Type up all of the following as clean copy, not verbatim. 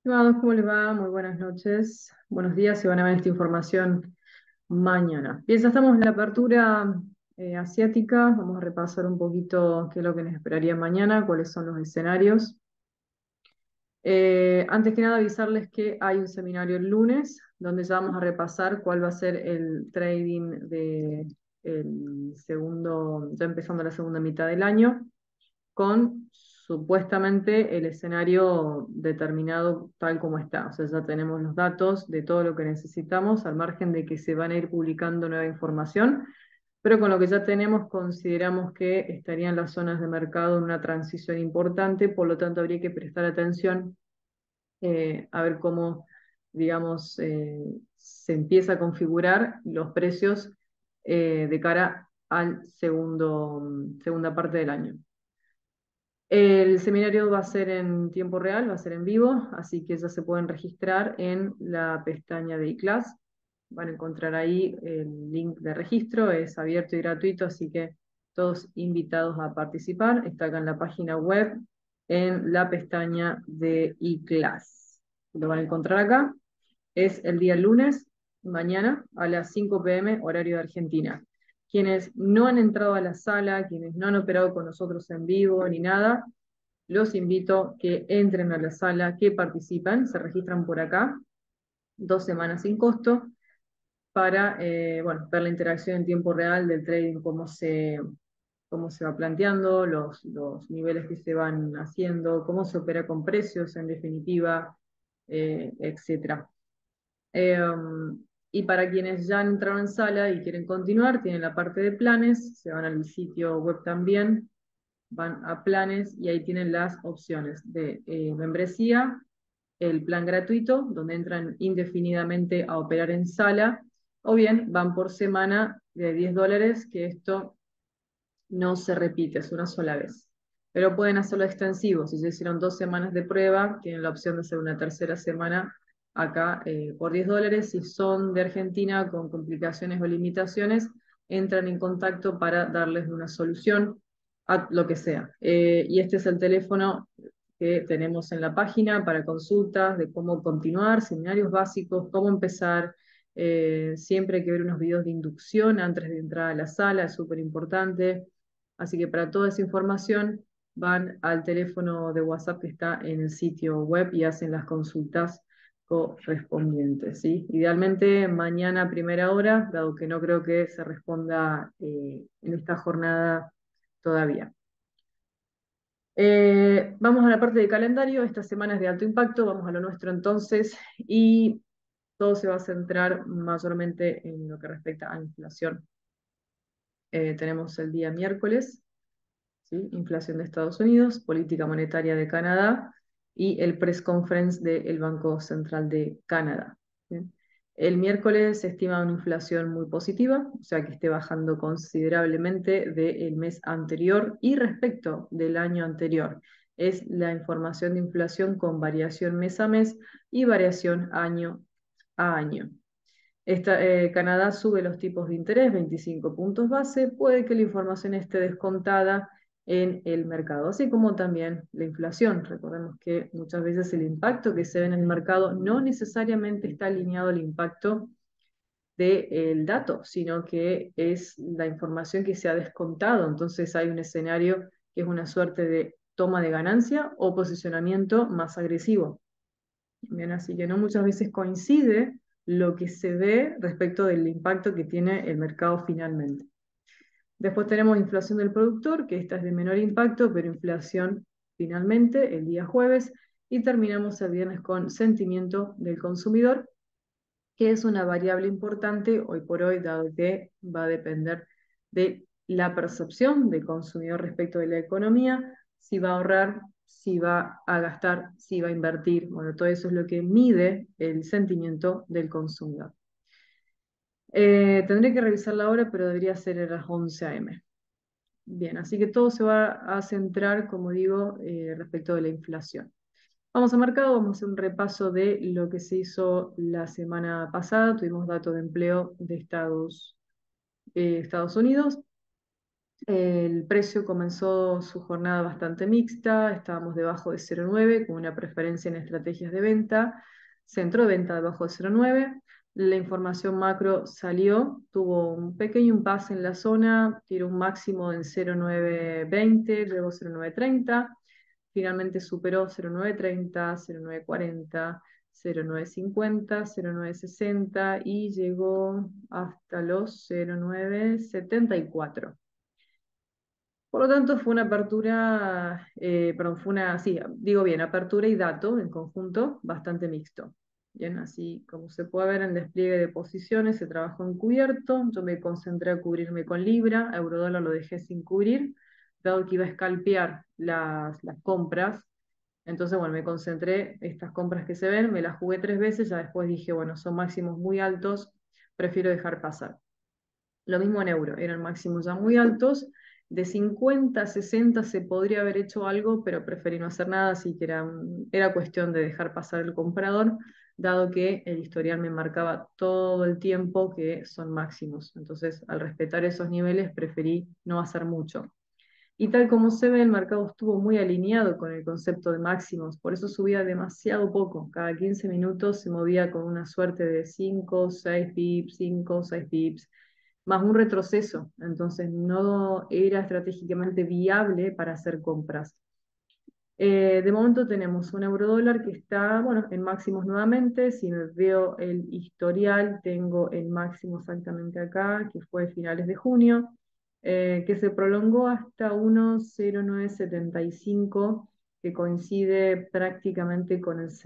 Estimados, ¿cómo les va? Muy buenas noches. Buenos días, si van a ver esta información mañana. Bien, ya estamos en la apertura asiática. Vamos a repasar un poquito qué es lo que nos esperaría mañana, cuáles son los escenarios. Antes que nada, avisarles que hay un seminario el lunes, donde ya vamos a repasar cuál va a ser el trading de el segundo, ya empezando la segunda mitad del año con supuestamente el escenario determinado tal como está. O sea, ya tenemos los datos de todo lo que necesitamos, al margen de que se van a ir publicando nueva información, pero con lo que ya tenemos consideramos que estarían las zonas de mercado en una transición importante, por lo tanto habría que prestar atención a ver cómo, digamos, se empieza a configurar los precios de cara al segunda parte del año. El seminario va a ser en tiempo real, va a ser en vivo, así que ya se pueden registrar en la pestaña de iClass. Van a encontrar ahí el link de registro, es abierto y gratuito, así que todos invitados a participar. Está acá en la página web, en la pestaña de iClass. Lo van a encontrar acá. Es el día lunes, mañana, a las 5 p.m., horario de Argentina. Quienes no han entrado a la sala, quienes no han operado con nosotros en vivo ni nada, los invito que entren a la sala, que participan, se registran por acá, 2 semanas sin costo, para bueno, ver la interacción en tiempo real del trading, cómo se va planteando, los niveles que se van haciendo, cómo se opera con precios, en definitiva, etc. Y para quienes ya han entrado en sala y quieren continuar, tienen la parte de planes, se van al sitio web también, van a planes y ahí tienen las opciones de membresía, el plan gratuito, donde entran indefinidamente a operar en sala, o bien van por semana de $10, que esto no se repite, es una sola vez. Pero pueden hacerlo extensivo. Si se hicieron 2 semanas de prueba, tienen la opción de hacer una tercera semana acá por $10. Si son de Argentina con complicaciones o limitaciones, entran en contacto para darles una solución a lo que sea. Y este es el teléfono que tenemos en la página para consultas de cómo continuar, seminarios básicos, cómo empezar. Siempre hay que ver unos videos de inducción antes de entrar a la sala, es súper importante. Así que para toda esa información van al teléfono de WhatsApp que está en el sitio web y hacen las consultas correspondientes, ¿sí? Idealmente mañana a primera hora, dado que no creo que se responda en esta jornada todavía. Vamos a la parte de calendario, esta semana es de alto impacto, vamos a lo nuestro entonces, y todo se va a centrar mayormente en lo que respecta a inflación. Tenemos el día miércoles, ¿sí? Inflación de Estados Unidos, política monetaria de Canadá y el press conference del Banco Central de Canadá. ¿Bien? El miércoles se estima una inflación muy positiva, o sea que esté bajando considerablemente del mes anterior y respecto del año anterior. Es la información de inflación con variación mes a mes y variación año a año. Canadá sube los tipos de interés 25 puntos base, puede que la información esté descontada en el mercado, así como también la inflación. Recordemos que muchas veces el impacto que se ve en el mercado no necesariamente está alineado al impacto del dato, sino que es la información que se ha descontado. Entonces hay un escenario que es una suerte de toma de ganancia o posicionamiento más agresivo. Bien, así que no muchas veces coincide lo que se ve respecto del impacto que tiene el mercado finalmente. Después tenemos inflación del productor, que esta es de menor impacto, pero inflación finalmente el día jueves. Y terminamos el viernes con sentimiento del consumidor, que es una variable importante hoy por hoy, dado que va a depender de la percepción del consumidor respecto de la economía, si va a ahorrar, si va a gastar, si va a invertir. Bueno, todo eso es lo que mide el sentimiento del consumidor. Tendré que revisar la hora, pero debería ser a las 11 a.m. Bien, así que todo se va a centrar, como digo, respecto de la inflación. Vamos a mercado, vamos a hacer un repaso de lo que se hizo la semana pasada. Tuvimos datos de empleo de Estados Unidos. El precio comenzó su jornada bastante mixta, estábamos debajo de 0,9 con una preferencia en estrategias de venta, centro de venta debajo de 0,9. La información macro salió, tuvo un pequeño impasse en la zona, tiró un máximo en 0,920, luego 0,930, finalmente superó 0,930, 0,940, 0,950, 0,960 y llegó hasta los 0,974. Por lo tanto, fue una apertura, perdón, fue una, sí, digo bien, apertura y dato en conjunto bastante mixto. Bien, así como se puede ver en despliegue de posiciones, se trabajó encubierto, yo me concentré a cubrirme con Libra, Eurodólar lo dejé sin cubrir, dado que iba a escalpear las compras. Entonces, bueno, me concentré, estas compras que se ven, me las jugué 3 veces, ya después dije, bueno, son máximos muy altos, prefiero dejar pasar. Lo mismo en euro, eran máximos ya muy altos. De 50 a 60 se podría haber hecho algo, pero preferí no hacer nada, así que era cuestión de dejar pasar el comprador, dado que el historial me marcaba todo el tiempo que son máximos. Entonces, al respetar esos niveles, preferí no hacer mucho. Y tal como se ve, el mercado estuvo muy alineado con el concepto de máximos, por eso subía demasiado poco. Cada 15 minutos se movía con una suerte de 5, 6 pips, 5, 6 pips, más un retroceso. Entonces no era estratégicamente viable para hacer compras. De momento tenemos un euro dólar que está, bueno, en máximos nuevamente. Si me veo el historial, tengo el máximo exactamente acá, que fue finales de junio, que se prolongó hasta 1,0975, que coincide prácticamente con el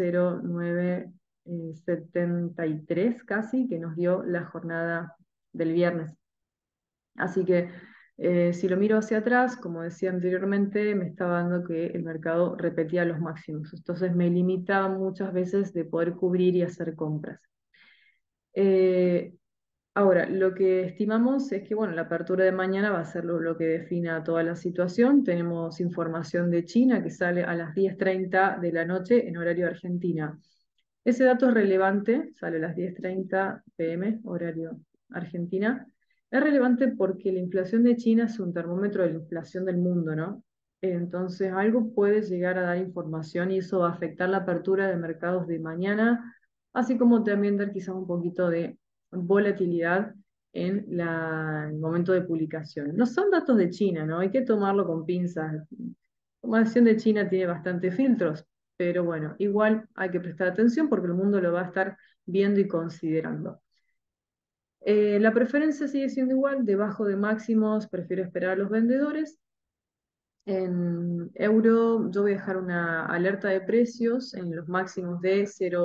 0,973 casi, que nos dio la jornada del viernes. Así que si lo miro hacia atrás, como decía anteriormente, me estaba dando que el mercado repetía los máximos. Entonces me limitaba muchas veces de poder cubrir y hacer compras. Eh, Ahora, lo que estimamos es que, bueno, la apertura de mañana va a ser lo que defina toda la situación. Tenemos información de China que sale a las 10:30 de la noche en horario de Argentina. Ese dato es relevante, sale a las 10:30 p.m., horario Argentina. Es relevante porque la inflación de China es un termómetro de la inflación del mundo, ¿no? Entonces, algo puede llegar a dar información y eso va a afectar la apertura de mercados de mañana, así como también dar quizás un poquito de volatilidad en el momento de publicación. No son datos de China, ¿no? Hay que tomarlo con pinzas. La información de China tiene bastantes filtros, pero bueno, igual hay que prestar atención porque el mundo lo va a estar viendo y considerando. La preferencia sigue siendo igual, debajo de máximos prefiero esperar a los vendedores. En euro yo voy a dejar una alerta de precios en los máximos de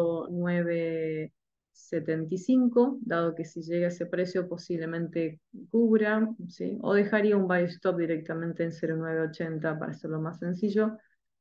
0,975, dado que si llega ese precio posiblemente cubra, ¿sí? O dejaría un buy stop directamente en 0,980 para hacerlo más sencillo.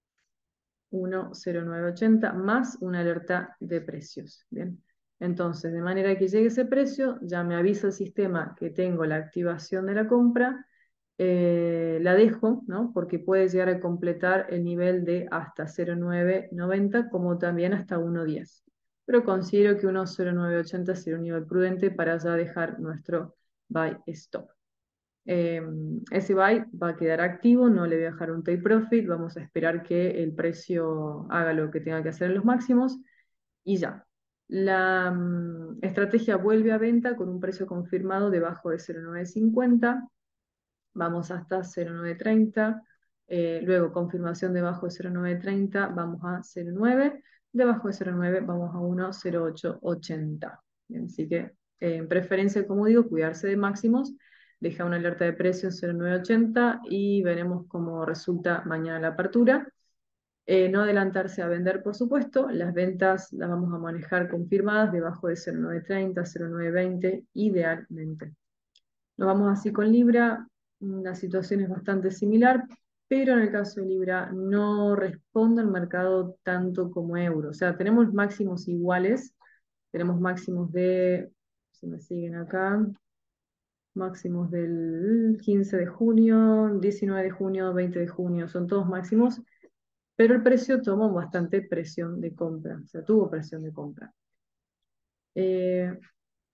1,0980 más una alerta de precios. Bien. Entonces, de manera que llegue ese precio, ya me avisa el sistema que tengo la activación de la compra, la dejo, ¿no? Porque puede llegar a completar el nivel de hasta 0,990 como también hasta 1,10. Pero considero que 1,0980 sería un nivel prudente para ya dejar nuestro buy stop. Ese buy va a quedar activo, no le voy a dejar un take profit, vamos a esperar que el precio haga lo que tenga que hacer en los máximos y ya. La estrategia vuelve a venta con un precio confirmado debajo de 0,950, vamos hasta 0,930, luego confirmación debajo de 0,930, vamos a 0,9, debajo de 0,9 vamos a 1,0880. Así que en preferencia, como digo, cuidarse de máximos, deja una alerta de precio en 0,980 y veremos cómo resulta mañana la apertura. No adelantarse a vender, por supuesto, las ventas las vamos a manejar confirmadas debajo de 0,930, 0,920 idealmente. Nos vamos así con Libra, la situación es bastante similar, pero en el caso de Libra no responde al mercado tanto como euro. O sea, tenemos máximos iguales, tenemos máximos de, si me siguen acá, máximos del 15 de junio, 19 de junio, 20 de junio, son todos máximos, pero el precio tomó bastante presión de compra, o sea, tuvo presión de compra. Eh,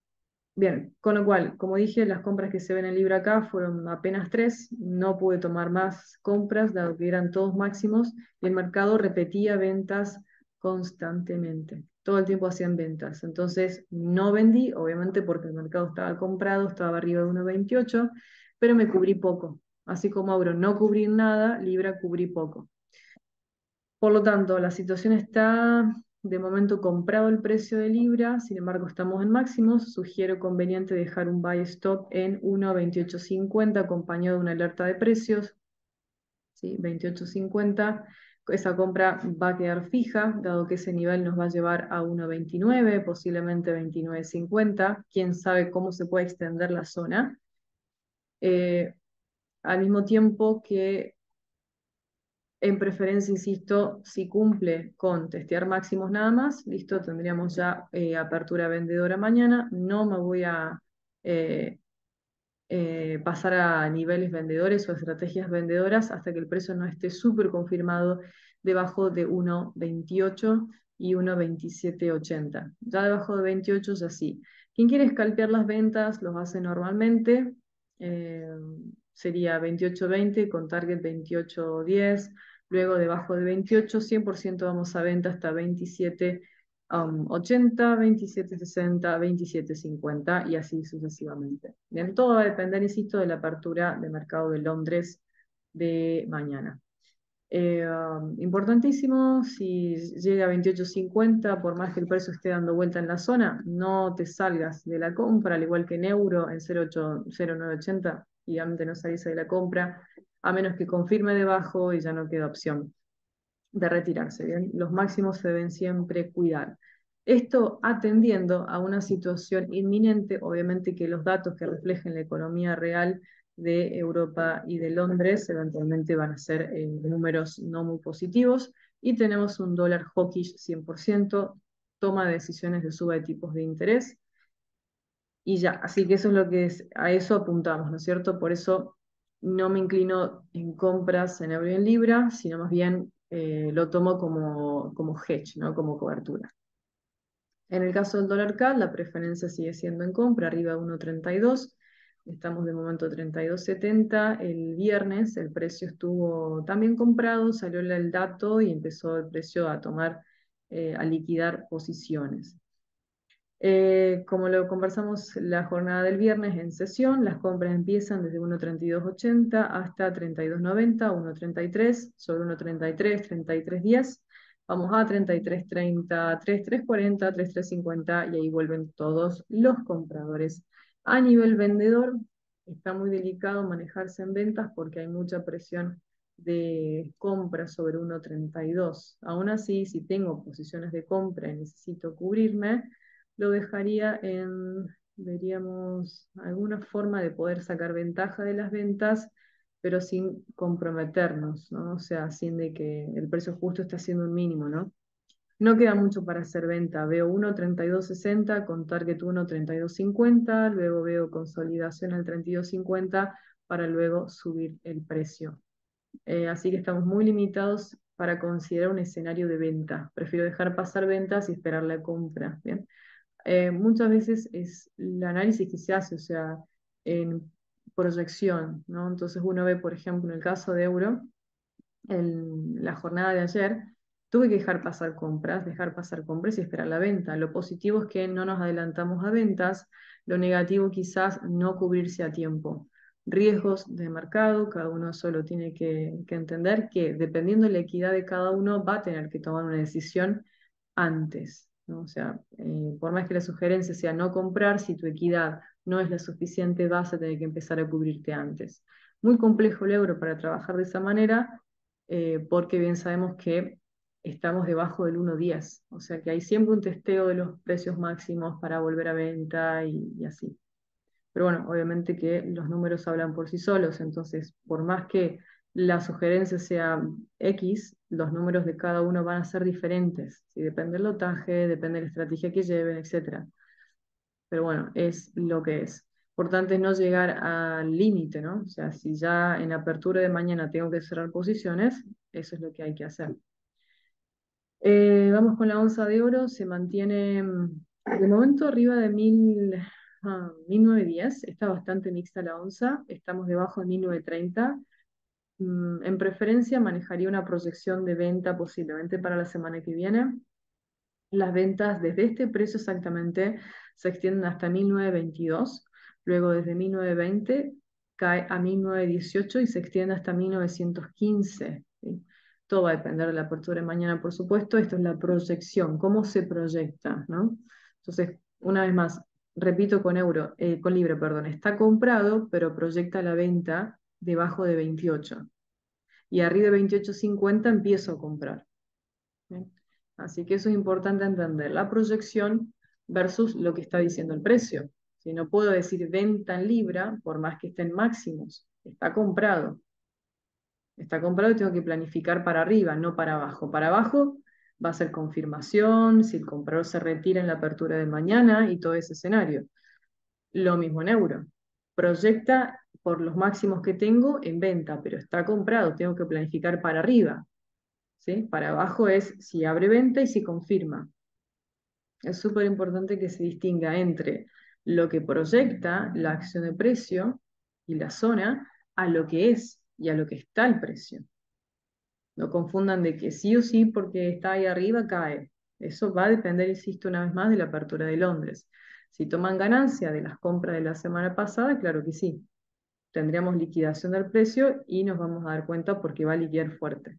Bien, con lo cual, como dije, las compras que se ven en Libra acá fueron apenas tres, no pude tomar más compras, dado que eran todos máximos, y el mercado repetía ventas constantemente. Todo el tiempo hacían ventas. Entonces, no vendí, obviamente porque el mercado estaba comprado, estaba arriba de 1,28, pero me cubrí poco. Así como Euro no cubrí nada, Libra cubrí poco. Por lo tanto, la situación está de momento comprado el precio de Libra, sin embargo estamos en máximos. Sugiero conveniente dejar un buy stop en 1,2850 acompañado de una alerta de precios, ¿sí? 28,50. Esa compra va a quedar fija, dado que ese nivel nos va a llevar a 1,29, posiblemente 29,50. Quién sabe cómo se puede extender la zona. Eh, Al mismo tiempo que en preferencia, insisto, si cumple con testear máximos nada más, listo, tendríamos ya apertura vendedora mañana. No me voy a eh, pasar a niveles vendedores o estrategias vendedoras hasta que el precio no esté súper confirmado debajo de 1,28 y 1,2780. Ya debajo de 28 ya sí. Quien quiere escalpear las ventas los hace normalmente. eh, Sería 28.20 con target 28.10. Luego debajo de 28, 100% vamos a venta hasta 27. 80, 27, 60, 27, 50 y así sucesivamente. Bien, todo va a depender, insisto, de la apertura de mercado de Londres de mañana. Importantísimo, si llega a 28.50, por más que el precio esté dando vuelta en la zona, no te salgas de la compra, al igual que en euro, en 0,8, 0,980, y antes no salís de la compra, a menos que confirme debajo y ya no queda opción de retirarse, ¿bien? Los máximos se deben siempre cuidar. Esto atendiendo a una situación inminente, obviamente que los datos que reflejen la economía real de Europa y de Londres eventualmente van a ser números no muy positivos y tenemos un dólar hawkish 100%, toma de decisiones de suba de tipos de interés y ya, así que eso es lo que es, a eso apuntamos, ¿no es cierto? Por eso no me inclino en compras en euro y en libra, sino más bien lo tomo como hedge, ¿no? Como cobertura. En el caso del dólar CAD, la preferencia sigue siendo en compra, arriba de 1,32. Estamos de momento 32,70. El viernes el precio estuvo también comprado, salió el dato y empezó el precio a tomar, a liquidar posiciones. Como lo conversamos la jornada del viernes en sesión, las compras empiezan desde 1,3280 hasta 32,90, 1,33, sobre 1,33, 33,10. Vamos a 33,30, 33,40, 33,50 y ahí vuelven todos los compradores. A nivel vendedor, está muy delicado manejarse en ventas porque hay mucha presión de compra sobre 1,32. Aún así, si tengo posiciones de compra y necesito cubrirme, lo dejaría en, veríamos, alguna forma de poder sacar ventaja de las ventas, pero sin comprometernos, ¿no? O sea, sin de que el precio justo está haciendo un mínimo, ¿no? No queda mucho para hacer venta. Veo 1,3260 con target 1,3250, luego veo consolidación al 32,50 para luego subir el precio. Así que estamos muy limitados para considerar un escenario de venta. Prefiero dejar pasar ventas y esperar la compra, ¿bien? Muchas veces es el análisis que se hace, o sea, en proyección, ¿no? Entonces uno ve, por ejemplo, en el caso de euro, en la jornada de ayer, tuve que dejar pasar compras y esperar la venta. Lo positivo es que no nos adelantamos a ventas, lo negativo quizás no cubrirse a tiempo. Riesgos de mercado, cada uno solo tiene que entender que dependiendo de la equidad de cada uno va a tener que tomar una decisión antes, ¿no? O sea, por más que la sugerencia sea no comprar, si tu equidad no es la suficiente, vas a tener que empezar a cubrirte antes. Muy complejo el euro para trabajar de esa manera, porque bien sabemos que estamos debajo del 1,10, o sea que hay siempre un testeo de los precios máximos para volver a venta y así. Pero bueno, obviamente que los números hablan por sí solos, entonces por más que la sugerencia sea X, los números de cada uno van a ser diferentes, ¿sí? Depende del lotaje, depende de la estrategia que lleven, etc. Pero bueno, es lo que es. Importante es no llegar al límite, ¿no? O sea, si ya en apertura de mañana tengo que cerrar posiciones, eso es lo que hay que hacer. Vamos con la onza de oro, se mantiene de momento arriba de 1000. 1910, está bastante mixta la onza, estamos debajo de 1930. En preferencia manejaría una proyección de venta posiblemente para la semana que viene. Las ventas desde este precio exactamente se extienden hasta 1922, luego desde 1920 cae a 1918 y se extiende hasta 1915. ¿Sí? Todo va a depender de la apertura de mañana, por supuesto. Esto es la proyección, cómo se proyecta, ¿no? Entonces, una vez más, repito con Libre, perdón, está comprado, pero proyecta la venta debajo de 28. Y arriba de 28.50 empiezo a comprar. ¿Bien? Así que eso es importante entender, la proyección versus lo que está diciendo el precio. Si no puedo decir venta en libra, por más que estén máximos, está comprado. Está comprado y tengo que planificar para arriba, no para abajo. Para abajo va a ser confirmación, si el comprador se retira en la apertura de mañana y todo ese escenario. Lo mismo en euro. Proyecta por los máximos que tengo en venta, pero está comprado, tengo que planificar para arriba. ¿Sí? Para abajo es si abre venta y si confirma. Es súper importante que se distinga entre lo que proyecta la acción de precio y la zona a lo que es y a lo que está el precio. No confundan de que sí o sí porque está ahí arriba cae. Eso va a depender, insisto una vez más, de la apertura de Londres. Si toman ganancia de las compras de la semana pasada, claro que sí. Tendríamos liquidación del precio y nos vamos a dar cuenta porque va a liquidar fuerte.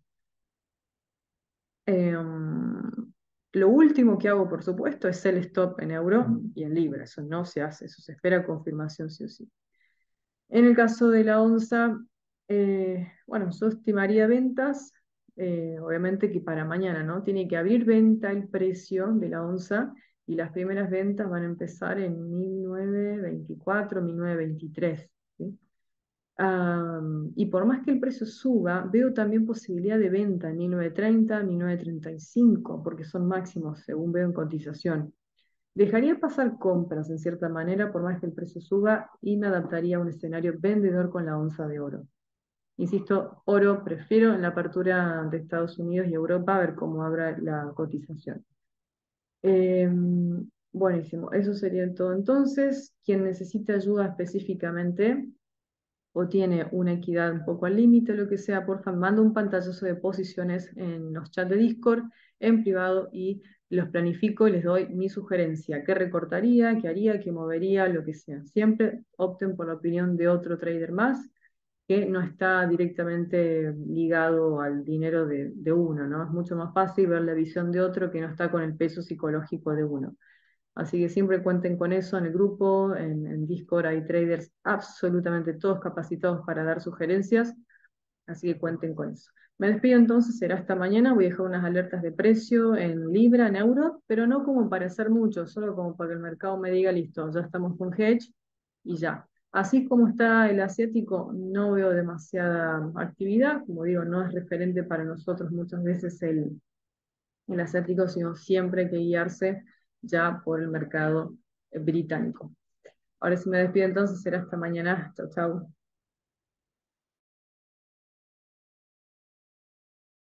Lo último que hago, por supuesto, es sell stop en euro y en libra. Eso no se hace, eso se espera confirmación sí o sí. En el caso de la onza, bueno, yo estimaría ventas, obviamente que para mañana, ¿no? Tiene que abrir venta el precio de la onza y las primeras ventas van a empezar en 1924, 1923, ¿sí? Y por más que el precio suba, veo también posibilidad de venta en 1930, 1935, porque son máximos según veo en cotización. Dejaría pasar compras en cierta manera por más que el precio suba y me adaptaría a un escenario vendedor con la onza de oro. Insisto, oro prefiero en la apertura de Estados Unidos y Europa a ver cómo abra la cotización. Buenísimo, eso sería todo entonces. Quien necesite ayuda específicamente o tiene una equidad un poco al límite, lo que sea, porfa, manda un pantallazo de posiciones en los chats de Discord, en privado, y los planifico y les doy mi sugerencia, qué recortaría, qué haría, qué movería, lo que sea. Siempre opten por la opinión de otro trader más, que no está directamente ligado al dinero de uno, ¿no? Es mucho más fácil ver la visión de otro que no está con el peso psicológico de uno. Así que siempre cuenten con eso en el grupo, en Discord hay traders absolutamente todos capacitados para dar sugerencias, así que cuenten con eso. Me despido entonces, será hasta mañana, voy a dejar unas alertas de precio en libra, en euro, pero no como para hacer mucho, solo como para que el mercado me diga, listo, ya estamos con hedge y ya. Así como está el asiático, no veo demasiada actividad, como digo, no es referente para nosotros muchas veces el asiático, sino siempre hay que guiarse ya por el mercado británico. Ahora sí me despido entonces, será hasta mañana. Chau, chau.